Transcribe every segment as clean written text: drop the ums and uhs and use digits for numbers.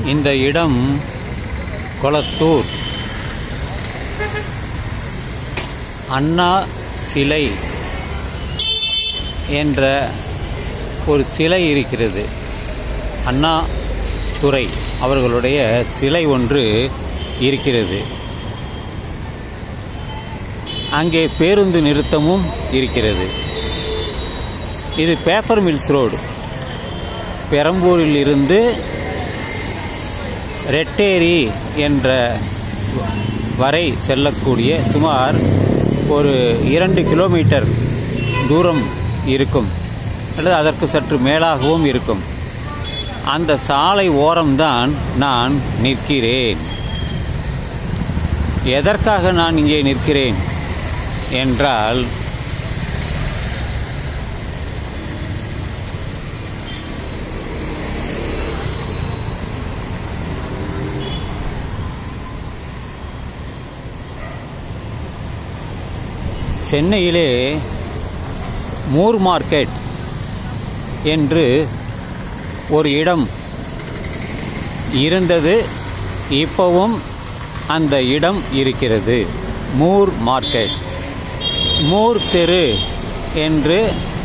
இந்த இடம் கொளத்தூர். அண்ணா சிலை என்ற ஒரு சிலை இருக்கிறது. அண்ணா துரை அவர்களுடைய சிலை ஒன்று இருக்கிறது. அங்கே பேருந்து நிறுத்தமும் இருக்கிறது. இது பேப்பர் மில்ஸ் ரோடு. பெரம்பூரில் இருந்து ரெட்டேரி என்ற வரை செல்லக்கூடிய சுமார் ஒரு 2 கிலோமீட்டர் தூரம் இருக்கும், அல்லது அதற்கு சற்று மேலாகவும் இருக்கும். அந்த சாலை ஓரம்தான் நான் நிற்கிறேன். எதற்காக நான் இங்கே நிற்கிறேன் என்றால், சென்னையிலே மூர் மார்க்கெட் என்று ஒரு இடம் இருந்தது. இப்போவும் அந்த இடம் இருக்கிறது. மூர் மார்க்கெட், மூர் தெரு என்று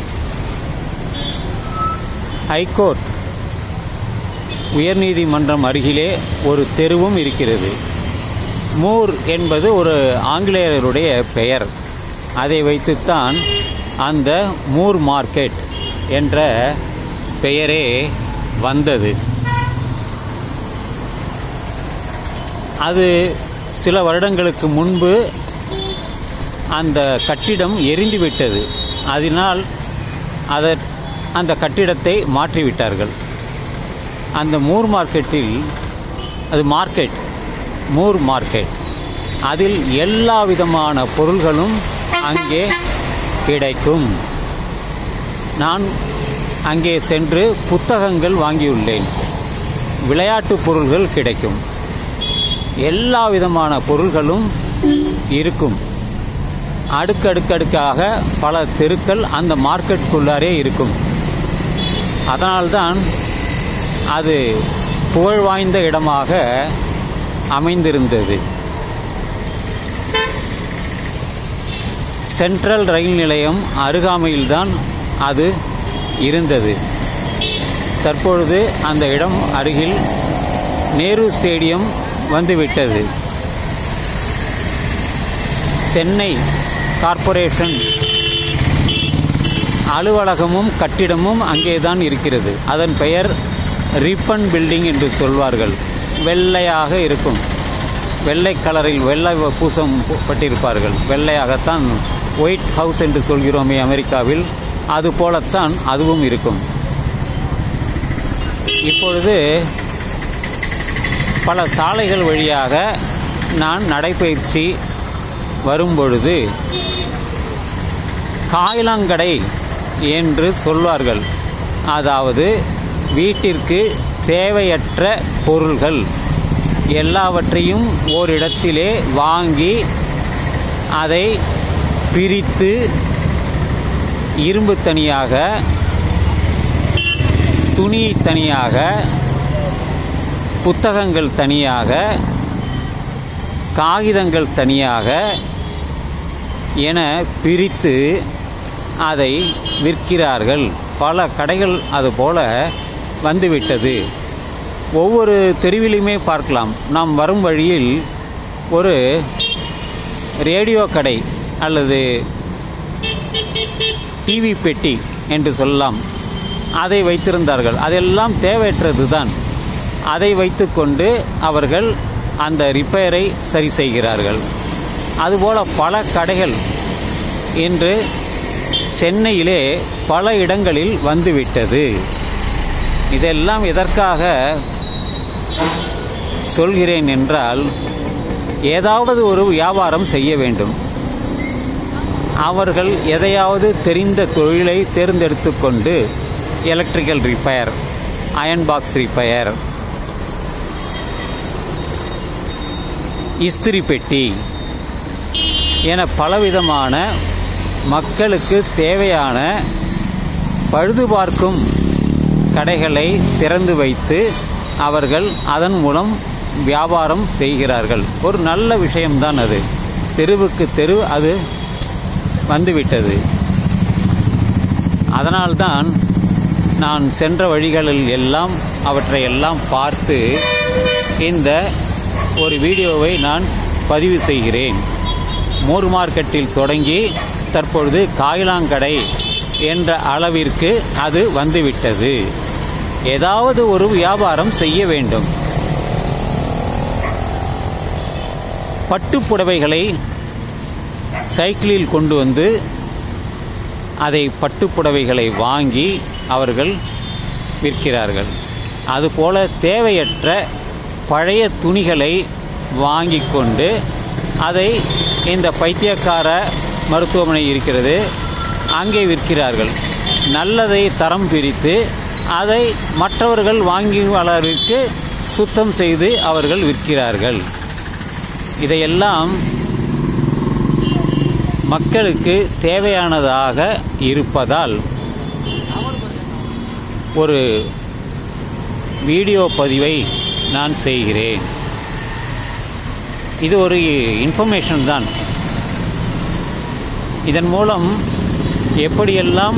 ஹைகோர்ட் உயர்நீதிமன்றம் அருகிலே ஒரு தெருவும் இருக்கிறது. மூர் என்பது ஒரு ஆங்கிலேயருடைய பெயர். அதை வைத்துத்தான் அந்த மூர் மார்க்கெட் என்ற பெயரே வந்தது. அது சில வருடங்களுக்கு முன்பு அந்த கட்டிடம் எரிந்துவிட்டது. அதனால் அந்த கட்டிடத்தை மாற்றிவிட்டார்கள். அந்த மூர் மார்க்கெட்டில், அது மார்க்கெட், மூர் மார்க்கெட், அதில் எல்லா விதமான பொருள்களும் அங்கே கிடைக்கும். நான் அங்கே சென்று புத்தகங்கள் வாங்கியுள்ளேன். விளையாட்டு பொருள்கள் கிடைக்கும். எல்லா விதமான பொருள்களும் இருக்கும். அடுக்கடுக்காக பல தெருக்கள் அந்த மார்க்கெட்டுக்குள்ளாரே இருக்கும். அதனால்தான் அது புகழ்வாய்ந்த இடமாக அமைந்திருந்தது. சென்ட்ரல் ரயில் நிலையம் அருகாமையில்தான் அது இருந்தது. தற்பொழுது அந்த இடம் அருகில் நேரு ஸ்டேடியம் வந்துவிட்டது. சென்னை கார்ப்பரேஷன் அலுவலகமும் கட்டிடமும் அங்கேதான் இருக்கிறது. அதன் பெயர் ரிப்பன் பில்டிங் என்று சொல்வார்கள். வெள்ளையாக இருக்கும். வெள்ளை கலரில் வெள்ளை பூசம் பட்டிருப்பார்கள். வெள்ளையாகத்தான் ஒயிட் ஹவுஸ் என்று சொல்கிறோமே அமெரிக்காவில், அது போலத்தான் அதுவும் இருக்கும். இப்பொழுது பல சாலைகள் வழியாக நான் நடைபயிற்சி வரும்பொழுது காய்லாங்கடை என்று சொல்வார்கள். அதாவது வீட்டிற்கு தேவையற்ற பொருள்கள் எல்லாவற்றையும் ஓரிடத்திலே வாங்கி அதை பிரித்து இரும்பு தனியாக, துணி தனியாக, புத்தகங்கள் தனியாக, காகிதங்கள் தனியாக என பிரித்து அதை விற்கிறார்கள். பல கடைகள் அதுபோல வந்துவிட்டது. ஒவ்வொரு தெருவிலுமே பார்க்கலாம். நாம் வரும் வழியில் ஒரு ரேடியோ கடை அல்லது டிவி பெட்டி என்று சொல்லலாம், அதை வைத்திருந்தார்கள். அதெல்லாம் தேவையற்றது தான். அதை வைத்துக்கொண்டு அவர்கள் அந்த ரிப்பேரை சரி செய்கிறார்கள். அதுபோல் பல கடைகள் இன்று சென்னையிலே பல இடங்களில் வந்துவிட்டது. இதெல்லாம் எதற்காக சொல்கிறேன் என்றால், ஏதாவது ஒரு வியாபாரம் செய்ய வேண்டும். அவர்கள் எதையாவது தெரிந்த தொழிலை தேர்ந்தெடுத்து கொண்டு electrical repair, iron box repair, இஸ்திரி பெட்டி என பலவிதமான மக்களுக்கு தேவையான பழுது பார்க்கும் கடைகளை திறந்து வைத்து அவர்கள் அதன் மூலம் வியாபாரம் செய்கிறார்கள். ஒரு நல்ல விஷயம்தான் அது. தெருவுக்கு தெரு அது வந்துவிட்டது. அதனால்தான் நான் சென்ற வழிகளில் எல்லாம் அவற்றையெல்லாம் பார்த்து இந்த ஒரு வீடியோவை நான் பதிவு செய்கிறேன். மூர் மார்க்கெட்டில் தொடங்கி தற்பொழுது காயிலாங்கடை என்ற அளவிற்கு அது வந்துவிட்டது. ஏதாவது ஒரு வியாபாரம் செய்ய வேண்டும். பட்டுப்புடவைகளை சைக்கிளில் கொண்டு வந்து அதை பட்டுப்புடவைகளை வாங்கி அவர்கள் விற்கிறார்கள். அதுபோல தேவையற்ற பழைய துணிகளை வாங்கி கொண்டு அதை இந்த பைத்தியக்கார மருத்துவமனை இருக்கிறது அங்கே விற்கிறார்கள். நல்லதை தரம் பிரித்து அதை மற்றவர்கள் வாங்குவதற்கு சுத்தம் செய்து அவர்கள் விற்கிறார்கள். இதையெல்லாம் மக்களுக்கு தேவையானதாக இருப்பதால் ஒரு வீடியோ பதிவை நான் செய்கிறேன். இது ஒரு இன்ஃபர்மேஷன் தான். இதன் மூலம் எப்படியெல்லாம்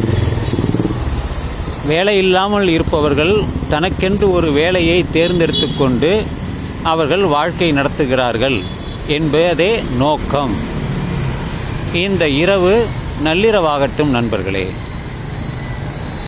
வேலை இல்லாமல் இருப்பவர்கள் தனக்கென்று ஒரு வேலையை தேர்ந்தெடுத்து கொண்டு அவர்கள் வாழ்க்கை நடத்துகிறார்கள் என்பதே நோக்கம். இந்த இரவு நள்ளிரவாகட்டும் நண்பர்களே.